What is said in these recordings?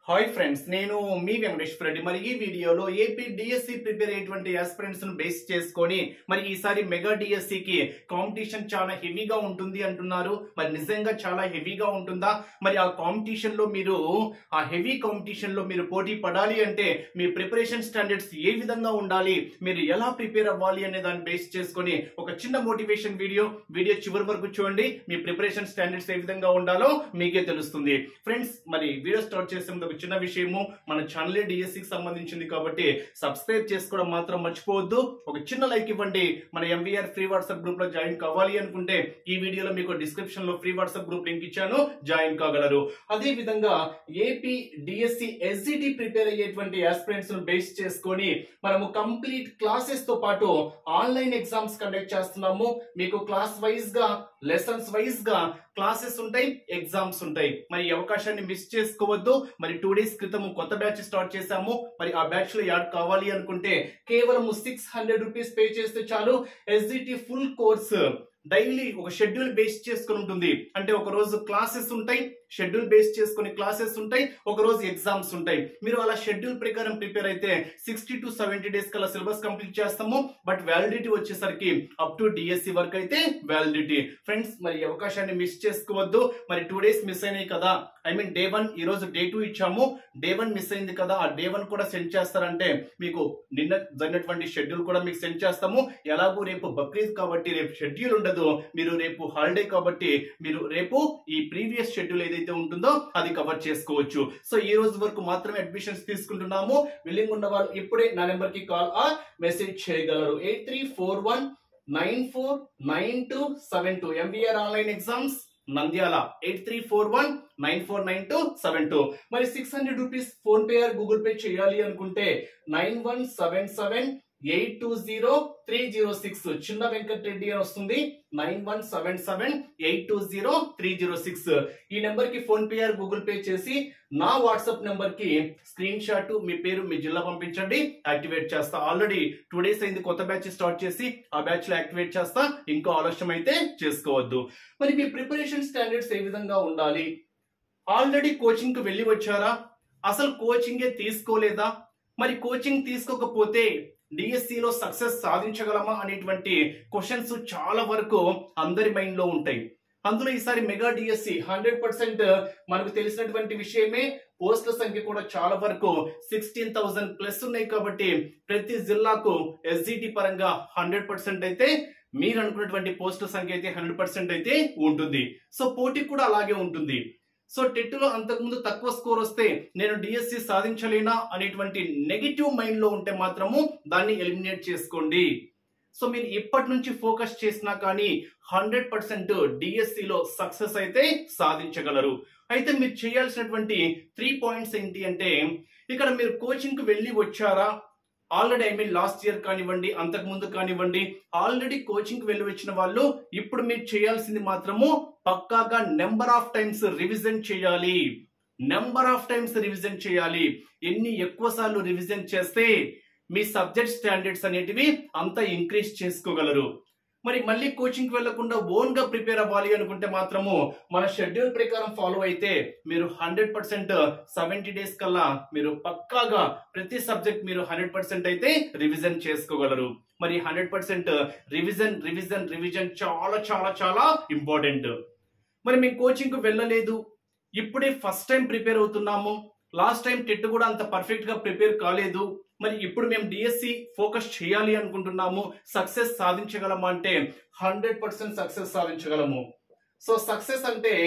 Hi friends, నేను మీ వెంకటేశ్వర రెడ్డి. మరి ఈ వీడియోలో ఏపీ డిఎస్సి ప్రిపేర్ అయ్యేటువంటి ఆస్పిరెంట్స్ ను బేస్ చేసుకొని మరి ఈసారి మెగా డిఎస్సికి కాంపిటీషన్ చాలా హెవీగా ఉంటుంది అంటున్నారు. మరి నిజంగా చాలా హెవీగా ఉంటుందా? మరి ఆ కాంపిటీషన్ లో మీరు ఆ హెవీ కాంపిటీషన్ లో మీరు పోటీ పడాలి అంటే మీ ప్రిపరేషన్ స్టాండర్డ్స్ ఏ విధంగా ఉండాలి, మీరు ఎలా ప్రిపేర్ అవ్వాలి అనే దాన్ని బేస్ చేసుకొని ఒక చిన్న మోటివేషన్ వీడియో చివరి వరకు చూడండి. మీ ప్రిపరేషన్ స్టాండర్డ్స్ ఏ విధంగా ఉండాలో మీకే తెలుస్తుంది. ఫ్రెండ్స్, మరి వీడియో స్టార్ట్ చేసే ముందు ఒక చిన్న విషయము, మన ఛానల్ డిఎస్సికి సంబంధించింది కాబట్టి సబ్స్క్రైబ్ చేసుకోవడం మాత్రం మర్చిపోవద్దు. ఒక చిన్న లైక్ ఇవ్వండి. మన ఎంవీఆర్ ఫ్రీ వాట్సాప్ గ్రూప్ లో జాయిన్ కావాలి అనుకుంటే ఈ వీడియోలో మీకు డిస్క్రిప్షన్ లో ఫ్రీ వాట్సాప్ గ్రూప్ లింక్ ఇచ్చాను, జాయిన్ కాగలరు. అదే విధంగా ఏపీ డిఎస్సి ఎస్జిటి ప్రిపేర్ అయ్యేటువంటి ఆస్పిరెంట్స్ ను బేస్ చేసుకొని మనము కంప్లీట్ క్లాసెస్ తో పాటు ఆన్లైన్ ఎగ్జామ్స్ కండక్ట్ చేస్తున్నాము. మీకు క్లాస్ వైజ్ గా, లెసన్స్ వైజ్ గా క్లాసెస్ ఉంటాయి, ఎగ్జామ్స్ ఉంటాయి. మరి ఈ అవకాశాన్ని మిస్ చేసుకోవద్దు. మరి 2 days క్రితం కొత్త బ్యాచ్ స్టార్ట్ చేశాము. మరి ఆ బ్యాచ్ లో యాడ్ కావాలి అనుకుంటే కేవలం 600 రూపీస్ పే చేస్తే చాలు. ఎస్జిటి ఫుల్ కోర్స్ డైలీ ఒక షెడ్యూల్ బేస్ చేసుకుని ఉంటుంది. అంటే ఒక రోజు క్లాసెస్ ఉంటాయి, షెడ్యూల్ బేస్ చేసుకుని క్లాసెస్ ఉంటాయి, ఒక రోజు ఎగ్జామ్స్ ఉంటాయి. మీరు అలా షెడ్యూల్ ప్రకారం ప్రిపేర్ అయితే 60 to 70 days కల్లా సిలబస్ కంప్లీట్ చేస్తాము. బట్ వ్యాలిడిటీ వచ్చేసరికి అప్ టు డిఎస్సి వరకు అయితే వ్యాలిడిటీ. ఫ్రెండ్స్, మరి ఈ అవకాశాన్ని మిస్ చేసుకోవద్దు. మరి 2 days మిస్ అయినాయి కదా, డే 1 ఈ రోజు డే 2 ఇచ్చాము. డే 1 మిస్ అయింది కదా, ఆ డే 1 కూడా సెండ్ చేస్తారంటే మీకు నిన్న జరిగినటువంటి షెడ్యూల్ కూడా మీకు సెండ్ చేస్తాము. ఎలాగో రేపు బక్రీద్ కాబట్టి రేపు షెడ్యూల్ ఉండదు, మీరు రేపు హాలిడే కాబట్టి మీరు రేపు ఈ ప్రీవియస్ షెడ్యూల్ ఏదైతే ఉంటుందో అది కవర్ చేసుకోవచ్చు. సో ఈ రోజు వరకు మాత్రమే అడ్మిషన్స్ తీసుకుంటున్నాము. విల్లింగ్ ఉన్న వాళ్ళు ఇప్పుడే నా నెంబర్ కి కాల్ ఆర్ మెసేజ్ చేయగలరు. 8341949272 ఎంబీఆర్ ఆన్లైన్ ఎగ్జామ్స్ నంద్యాల 8341949272. మరి 600 rupees PhonePe or Google Pay చేయాలి అనుకుంటే 9177820306 చిన్న వెంకట్ రెడ్డి అని వస్తుంది. 9177820306 ఈ నెంబర్ కి PhonePe or Google Pay చేసి నా వాట్సాప్ నెంబర్ కి స్క్రీన్ షాట్, మీ పేరు, మీ జిల్లా పంపించండి. యాక్టివేట్ చేస్తా. ఆల్రెడీ 2 days అయింది కొత్త బ్యాచ్ స్టార్ట్ చేసి, ఆ బ్యాచ్ లో యాక్టివేట్ చేస్తా. ఇంకా ఆలస్యం అయితే చేసుకోవద్దు. మరి మీ ప్రిపరేషన్ స్టాండర్డ్స్ ఏ విధంగా ఉండాలి? ఆల్రెడీ కోచింగ్ కు వెళ్ళి వచ్చారా? అసలు కోచింగే తీసుకోలేదా? మరి కోచింగ్ తీసుకోకపోతే డిఎస్సిలో సక్సెస్ సాధించగలమా అనేటువంటి క్వశ్చన్స్ చాలా వరకు అందరి మైండ్ లో ఉంటాయి. అందులో ఈసారి మెగా డిఎస్సి 100% మనకు తెలిసినటువంటి విషయమే. పోస్టుల సంఖ్య కూడా చాలా వరకు 16,000 ప్లస్ ఉన్నాయి కాబట్టి ప్రతి జిల్లాకు ఎస్జిటి పరంగా 100% అయితే మీరు అనుకున్నటువంటి పోస్టుల సంఖ్య అయితే 100% అయితే ఉంటుంది. సో పోటీ కూడా అలాగే ఉంటుంది. సో టెట్ లో అంతకుముందు తక్కువ స్కోర్ వస్తే నేను డిఎస్సి సాధించలేనా అనేటువంటి నెగిటివ్ మైండ్ లో ఉంటే మాత్రము దాన్ని ఎలిమినేట్ చేసుకోండి. సో మీరు ఇప్పటి నుంచి ఫోకస్ చేసినా కానీ 100% డిఎస్సిలో సక్సెస్ అయితే సాధించగలరు. అయితే మీరు చేయాల్సినటువంటి 3 points ఏంటి అంటే, ఇక్కడ మీరు కోచింగ్ కు వెళ్ళి వచ్చారా? ఆల్రెడీ లాస్ట్ ఇయర్ కానివ్వండి, అంతకు ముందు కానివ్వండి, ఆల్రెడీ కోచింగ్ కి వెళ్ళి వచ్చిన వాళ్ళు ఇప్పుడు మీరు చేయాల్సింది మాత్రము పక్కాగా నెంబర్ ఆఫ్ టైమ్స్ రివిజన్ చేయాలి. నెంబర్ ఆఫ్ టైమ్స్ రివిజన్ చేయాలి. ఎన్ని ఎక్కువ సార్లు రివిజన్ చేస్తే మీ సబ్జెక్ట్ స్టాండర్డ్స్ అనేటివి అంత ఇంక్రీజ్ చేసుకోగలరు. మరి మళ్ళీ కోచింగ్ కి వెళ్లకుండా ఓన్ గా ప్రిపేర్ అవ్వాలి అనుకుంటే మాత్రము మన షెడ్యూల్ ప్రకారం ఫాలో అయితే మీరు 100% 70 days కల్లా మీరు పక్కాగా ప్రతి సబ్జెక్ట్ మీరు 100% అయితే రివిజన్ చేసుకోగలరు. మరి 100% రివిజన్ చాలా చాలా చాలా ఇంపార్టెంట్. మరి మేము కోచింగ్ కు వెళ్ళలేదు, ఇప్పుడే ఫస్ట్ టైం ప్రిపేర్ అవుతున్నాము, లాస్ట్ టైం టెట్ కూడా అంత పర్ఫెక్ట్ గా ప్రిపేర్ కాలేదు, మరి ఇప్పుడు మేము డిఎస్సి ఫోకస్ చేయాలి అనుకుంటున్నాము, సక్సెస్ సాధించగలమా అంటే 100% సక్సెస్ సాధించగలము. సో సక్సెస్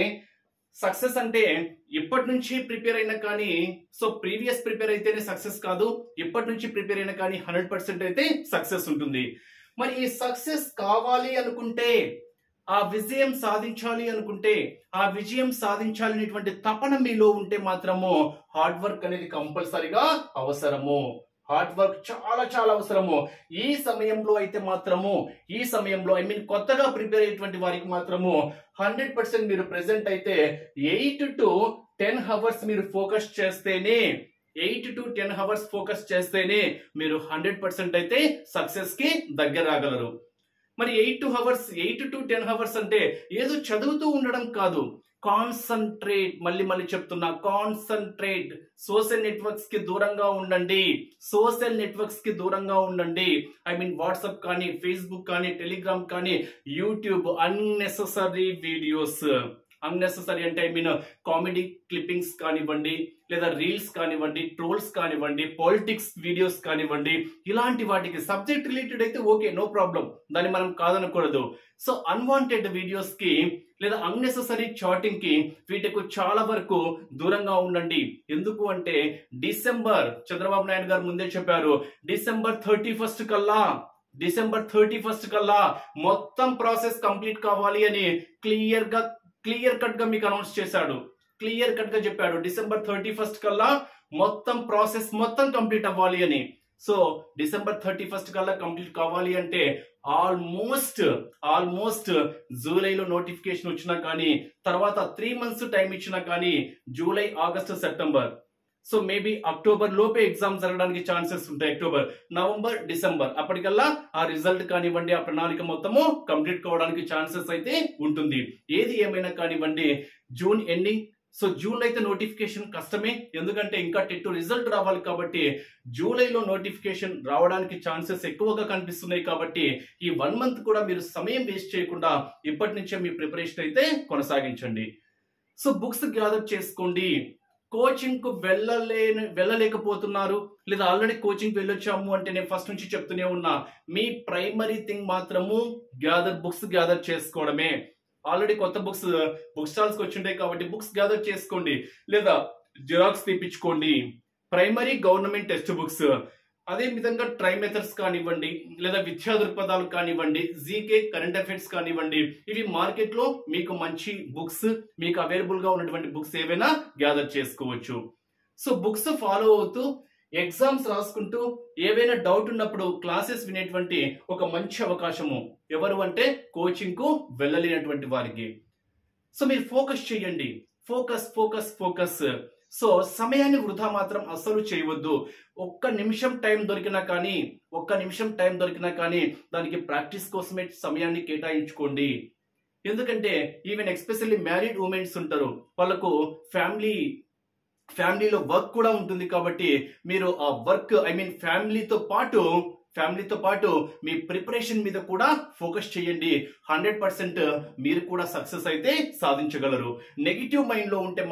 అంటే ఇప్పటి నుంచి ప్రిపేర్ అయినా కానీ, సో ప్రీవియస్ ప్రిపేర్ అయితేనే సక్సెస్ కాదు, ఇప్పటి నుంచి ప్రిపేర్ అయినా కానీ 100% అయితే సక్సెస్ ఉంటుంది. మరి ఈ సక్సెస్ కావాలి అనుకుంటే, ఆ విజయం సాధించాలి అనుకుంటే, ఆ విజయం సాధించాలనేటువంటి తపన మీలో ఉంటే మాత్రము హార్డ్ వర్క్ అనేది కంపల్సరీగా అవసరము. హార్డ్ వర్క్ చాలా చాలా అవసరము. ఈ సమయంలో అయితే మాత్రము, కొత్తగా ప్రిపేర్ అయ్యేటువంటి వారికి మాత్రము 100% మీరు ప్రెసెంట్ అయితే 8 to 10 hours మీరు ఫోకస్ చేస్తేనే, 8 to 10 hours ఫోకస్ చేస్తేనే మీరు 100% అయితే సక్సెస్ కి దగ్గర రాగలరు. మరి 8 to 10 hours అంటే ఏదో చదువుతూ ఉండడం కాదు, కాన్సన్ట్రేట్, మళ్ళీ చెప్తున్నా, కాన్సన్ట్రేట్. సోషల్ నెట్వర్క్స్ కి దూరంగా ఉండండి, సోషల్ నెట్వర్క్స్ కి దూరంగా ఉండండి. ఐ మీన్ వాట్సాప్ కానీ, ఫేస్బుక్ కానీ, టెలిగ్రామ్ కానీ, యూట్యూబ్, అన్నెసెసరీ వీడియోస్. అన్నెసెసరీ అంటే ఐ మీన్ కామెడీ క్లిప్పింగ్స్ కానివ్వండి, లేదా రీల్స్ కానివ్వండి, ట్రోల్స్ కానివ్వండి, పాలిటిక్స్ వీడియోస్ కానివ్వండి, ఇలాంటి వాటికి సబ్జెక్ట్ రిలేటెడ్ అయితే ఓకే, నో ప్రాబ్లం, దాన్ని మనం కాదనకూడదు. సో అన్వాంటెడ్ వీడియోస్ కి లేదా అన్నెసెసరీ చాటింగ్ కి వీటికి చాలా వరకు దూరంగా ఉండండి. ఎందుకు అంటే డిసెంబర్, చంద్రబాబు నాయుడు గారు ముందే చెప్పారు, డిసెంబర్ 31 కల్లా మొత్తం ప్రాసెస్ కంప్లీట్ కావాలి అని క్లియర్ కట్ గా మీకు అనౌన్స్ చేశాడు, క్లియర్ కట్ గా చెప్పాడు. డిసెంబర్ 31 కల్లా మొత్తం ప్రాసెస్ మొత్తం కంప్లీట్ అవ్వాలి అని. సో డిసెంబర్ 31 కల్లా కంప్లీట్ కావాలి అంటే ఆల్మోస్ట్ జూలైలో నోటిఫికేషన్ వచ్చినా కానీ, తర్వాత 3 months టైం ఇచ్చినా కానీ, July, August, September, so maybe October లోపే ఎగ్జామ్ జరగడానికి ఛాన్సెస్ ఉంటాయి. అక్టోబర్, నవంబర్, డిసెంబర్, అప్పటికల్లా ఆ రిజల్ట్ కానివ్వండి, ఆ ప్రణాళిక మొత్తము కంప్లీట్ కావడానికి ఛాన్సెస్ అయితే ఉంటుంది. ఏది ఏమైనా కానివ్వండి, జూన్ ఎండింగ్, సో జూన్ అయితే నోటిఫికేషన్ కష్టమే, ఎందుకంటే ఇంకా టెట్ రిజల్ట్ రావాలి కాబట్టి జూలైలో నోటిఫికేషన్ రావడానికి ఛాన్సెస్ ఎక్కువగా కనిపిస్తున్నాయి. కాబట్టి ఈ 1 month కూడా మీరు సమయం వేస్ట్ చేయకుండా ఇప్పటి నుంచే మీ ప్రిపరేషన్ అయితే కొనసాగించండి. సో బుక్స్ గ్యాదర్ చేసుకోండి. కోచింగ్ కు వెళ్ళలేకపోతున్నారు, లేదా ఆల్రెడీ కోచింగ్ వెళ్ళొచ్చాము అంటే నేను ఫస్ట్ నుంచి చెప్తూనే ఉన్నా, మీ ప్రైమరీ థింగ్ మాత్రము బుక్స్ గ్యాదర్ చేసుకోవడమే. ఆల్రెడీ కొత్త బుక్ స్టాల్స్ కి వచ్చింటాయి కాబట్టి బుక్స్ గ్యాదర్ చేసుకోండి, లేదా జిరాక్స్ తీపించుకోండి. ప్రైమరీ గవర్నమెంట్ టెక్స్ట్ బుక్స్, అదే విధంగా ట్రై మెథడ్స్ కానివ్వండి, లేదా విద్యా దృక్పథాలు కానివ్వండి, జీకే, కరెంట్ అఫైర్స్ కానివ్వండి, ఇవి మార్కెట్ లో మీకు మంచి బుక్స్, మీకు అవైలబుల్ గా ఉన్నటువంటి బుక్స్ ఏవైనా గ్యాదర్ చేసుకోవచ్చు. సో బుక్స్ ఫాలో అవుతూ ఎగ్జామ్స్ రాసుకుంటూ ఏవైనా డౌట్ ఉన్నప్పుడు క్లాసెస్ వినేటువంటి ఒక మంచి అవకాశము ఎవరు అంటే కోచింగ్ కు వెళ్ళలేనటువంటి వారికి. సో మీరు ఫోకస్ చేయండి, ఫోకస్. సో సమయాన్ని వృధా మాత్రం అస్సలు చేయవద్దు. ఒక్క నిమిషం టైం దొరికినా కానీ దానికి ప్రాక్టీస్ కోసమే సమయాన్ని కేటాయించుకోండి. ఎందుకంటే ఈవెన్ ఎస్పెషల్లీ మ్యారీడ్ ఉమెన్స్ ఉంటారు, వాళ్ళకు ఫ్యామిలీలో వర్క్ కూడా ఉంటుంది. కాబట్టి మీరు ఆ వర్క్ ఫ్యామిలీతో పాటు మీ ప్రిపరేషన్ మీద కూడా ఫోకస్ చేయండి. 100% మీరు కూడా సక్సెస్ అయితే సాధించగలరు. నెగిటివ్ మైండ్ లో ఉంటే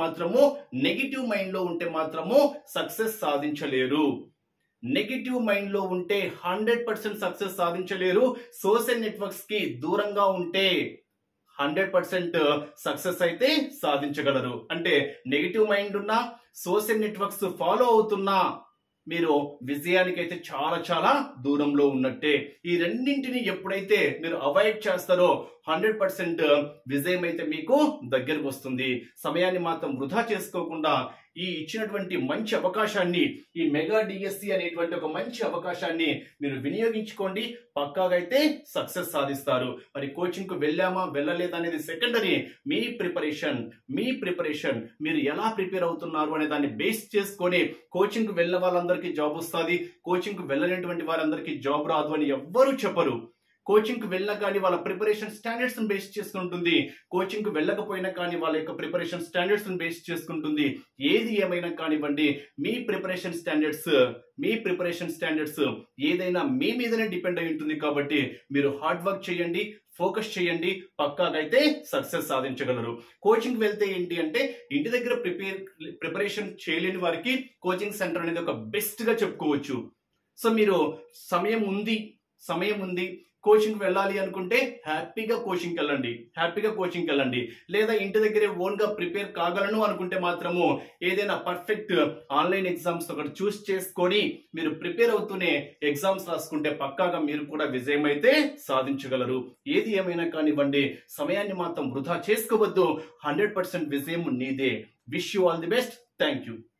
మాత్రము సక్సెస్ సాధించలేరు. నెగిటివ్ మైండ్ లో ఉంటే 100% సక్సెస్ సాధించలేరు. సోషల్ నెట్వర్క్స్ కి దూరంగా ఉంటే 100% సక్సెస్ అయితే సాధించగలరు. అంటే నెగిటివ్ మైండ్ ఉన్నా, సోషల్ నెట్వర్క్స్ ఫాలో అవుతున్నా మీరు విజయానికి అయితే చాలా దూరంలో ఉన్నట్టే. ఈ రెండింటిని ఎప్పుడైతే మీరు అవాయిడ్ చేస్తారో 100% విజయం అయితే మీకు దగ్గరకు వస్తుంది. సమయాన్ని మాత్రం వృధా చేసుకోకుండా ఈ ఇచ్చినటువంటి మంచి అవకాశాన్ని, ఈ మెగా డిఎస్సి అనేటువంటి ఒక మంచి అవకాశాన్ని మీరు వినియోగించుకోండి. పక్కాగా అయితే సక్సెస్ సాధిస్తారు. మరి కోచింగ్ కు వెళ్ళలేదా అనేది సెకండరీ. మీ ప్రిపరేషన్ మీరు ఎలా ప్రిపేర్ అవుతున్నారు అనే దాన్ని బేస్ చేసుకొని కోచింగ్ కు వెళ్ళిన వాళ్ళందరికీ జాబ్ వస్తుంది, కోచింగ్ కు వెళ్ళలేనటువంటి వారందరికీ జాబ్ రాదు అని ఎవ్వరూ చెప్పరు. కోచింగ్ కు వెళ్ళినా కానీ వాళ్ళ ప్రిపరేషన్ స్టాండర్డ్స్ బేస్ చేసుకుంటుంది, కోచింగ్ కు వెళ్ళకపోయినా కానీ వాళ్ళ యొక్క ప్రిపరేషన్ స్టాండర్డ్స్ బేస్ చేసుకుంటుంది. ఏది ఏమైనా కానివ్వండి, మీ ప్రిపరేషన్ స్టాండర్డ్స్ ఏదైనా మీ మీదనే డిపెండ్ అయి ఉంటుంది. కాబట్టి మీరు హార్డ్ వర్క్ చేయండి, ఫోకస్ చేయండి, పక్కాగా అయితే సక్సెస్ సాధించగలరు. కోచింగ్ వెళ్తే ఏంటి అంటే ఇంటి దగ్గర ప్రిపరేషన్ చేయలేని వారికి కోచింగ్ సెంటర్ అనేది ఒక బెస్ట్ గా చెప్పుకోవచ్చు. సో మీరు సమయం ఉంది కోచింగ్ వెళ్ళాలి అనుకుంటే హ్యాపీగా కోచింగ్కి వెళ్ళండి. లేదా ఇంటి దగ్గరే ఓన్ గా ప్రిపేర్ కాగలను అనుకుంటే మాత్రము ఏదైనా పర్ఫెక్ట్ ఆన్లైన్ ఎగ్జామ్స్ ఒకటి చూస్ చేసుకొని మీరు ప్రిపేర్ అవుతూనే ఎగ్జామ్స్ రాసుకుంటే పక్కాగా మీరు కూడా విజయం అయితే సాధించగలరు. ఏది ఏమైనా కానివ్వండి, సమయాన్ని మాత్రం వృధా చేసుకోవద్దు. 100% విజయం నీదే. Wish you all the best. Thank you.